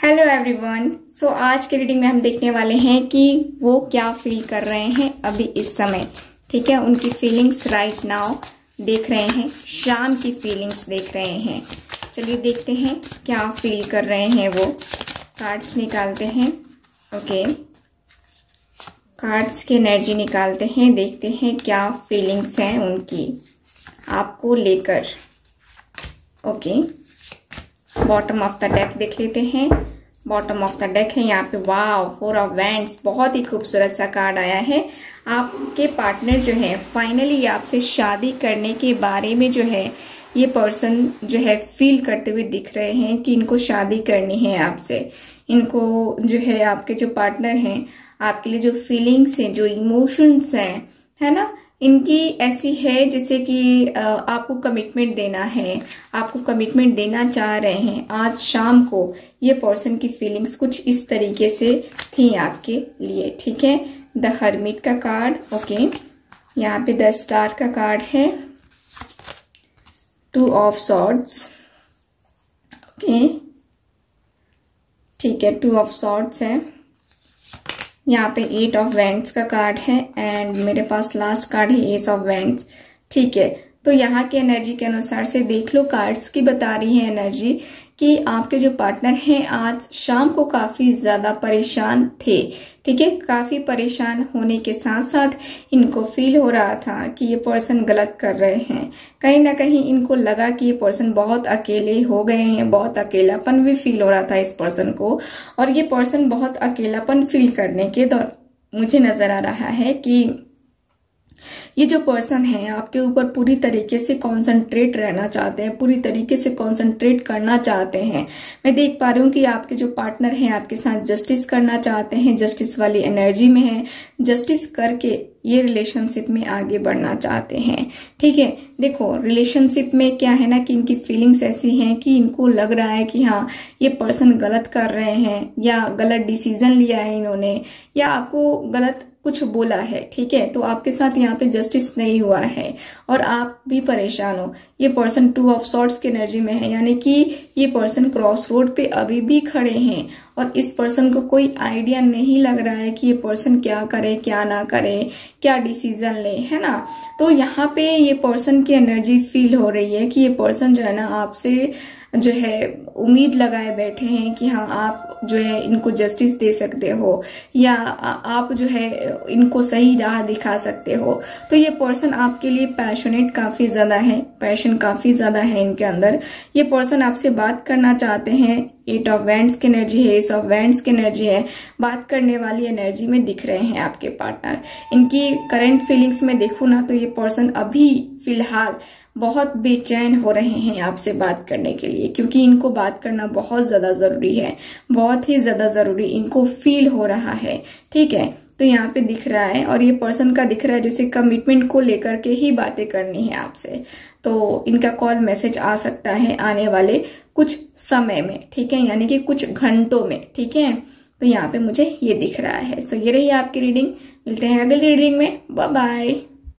Hello everyone. सो आज के reading में हम देखने वाले हैं कि वो क्या फील कर रहे हैं अभी इस समय। ठीक है, उनकी फीलिंग्स राइट नाउ देख रहे हैं, शाम की फीलिंग्स देख रहे हैं। चलिए देखते हैं क्या फील कर रहे हैं वो। कार्ड्स निकालते हैं। ओके, कार्ड्स की एनर्जी निकालते हैं, देखते हैं क्या फीलिंग्स हैं उनकी आपको लेकर। Okay, bottom of the deck देख लेते हैं। बॉटम ऑफ द डेक है यहाँ पे। वाव, 4 ऑफ वैंड्स, बहुत ही खूबसूरत सा कार्ड आया है। आपके पार्टनर जो है फाइनली आपसे शादी करने के बारे में जो है ये पर्सन जो है फील करते हुए दिख रहे हैं कि इनको शादी करनी है आपसे। इनको जो है आपके जो पार्टनर हैं आपके लिए जो फीलिंग्स हैं, जो इमोशंस हैं, है ना, इनकी ऐसी है जैसे कि आपको कमिटमेंट देना है, आपको कमिटमेंट देना चाह रहे हैं। आज शाम को ये पर्सन की फीलिंग्स कुछ इस तरीके से थी आपके लिए। ठीक है, द हर्मिट का कार्ड। ओके, यहाँ पे द स्टार का कार्ड है, 2 ऑफ सॉर्ड्स। ओके, ठीक है, 2 ऑफ सॉर्ड्स है। यहाँ पे 8 ऑफ वैंड्स का कार्ड है एंड मेरे पास लास्ट कार्ड है एस ऑफ वैंड्स। ठीक है, तो यहाँ के एनर्जी के अनुसार से देख लो, कार्ड्स की बता रही है एनर्जी कि आपके जो पार्टनर हैं आज शाम को काफी ज्यादा परेशान थे। ठीक है, काफी परेशान होने के साथ साथ इनको फील हो रहा था कि ये पर्सन गलत कर रहे हैं। कहीं ना कहीं इनको लगा कि ये पर्सन बहुत अकेले हो गए हैं, बहुत अकेलापन भी फील हो रहा था इस पर्सन को। और ये पर्सन बहुत अकेलापन फील करने के दौरान मुझे नजर आ रहा है कि ये जो पर्सन है आपके ऊपर पूरी तरीके से कॉन्सेंट्रेट रहना चाहते हैं, पूरी तरीके से कॉन्सेंट्रेट करना चाहते हैं। मैं देख पा रही हूँ कि आपके जो पार्टनर हैं आपके साथ जस्टिस करना चाहते हैं, जस्टिस वाली एनर्जी में है। जस्टिस करके ये रिलेशनशिप में आगे बढ़ना चाहते हैं। ठीक है, देखो रिलेशनशिप में क्या है ना कि इनकी फीलिंग्स ऐसी हैं कि इनको लग रहा है कि हाँ ये पर्सन गलत कर रहे हैं या गलत डिसीजन लिया है इन्होंने, या आपको गलत कुछ बोला है। ठीक है, तो आपके साथ यहाँ पे जस्टिस नहीं हुआ है और आप भी परेशान हो। ये पर्सन 2 ऑफ सॉर्ड्स की एनर्जी में है, यानी कि ये पर्सन क्रॉस रोड पे अभी भी खड़े हैं और इस पर्सन को कोई आइडिया नहीं लग रहा है कि ये पर्सन क्या करे, क्या ना करे, क्या डिसीजन ले, है ना। तो यहाँ पे ये पर्सन की एनर्जी फील हो रही है कि ये पर्सन जो है ना आपसे जो है उम्मीद लगाए बैठे हैं कि हाँ आप जो है इनको जस्टिस दे सकते हो या आप जो है इनको सही राह दिखा सकते हो। तो ये पर्सन आपके लिए पैशनेट काफी ज्यादा है, पैशन काफी ज्यादा है इनके अंदर। ये पर्सन आपसे बात करना चाहते हैं। 8 ऑफ वैंड्स की एनर्जी है, एस ऑफ वैंड्स की एनर्जी है। बात करने वाली एनर्जी में दिख रहे हैं आपके पार्टनर। इनकी करंट फीलिंग्स में देखूं ना तो ये पर्सन अभी फिलहाल बहुत बेचैन हो रहे हैं आपसे बात करने के लिए, क्योंकि इनको बात करना बहुत ज्यादा जरूरी है, बहुत ही ज्यादा जरूरी इनको फील हो रहा है। ठीक है, तो यहाँ पे दिख रहा है और ये पर्सन का दिख रहा है जैसे कमिटमेंट को लेकर के ही बातें करनी है आपसे। तो इनका कॉल मैसेज आ सकता है आने वाले कुछ समय में। ठीक है, यानी कि कुछ घंटों में। ठीक है, तो यहाँ पे मुझे ये दिख रहा है। सो ये रही आपकी रीडिंग। मिलते हैं अगली रीडिंग में। Bye bye.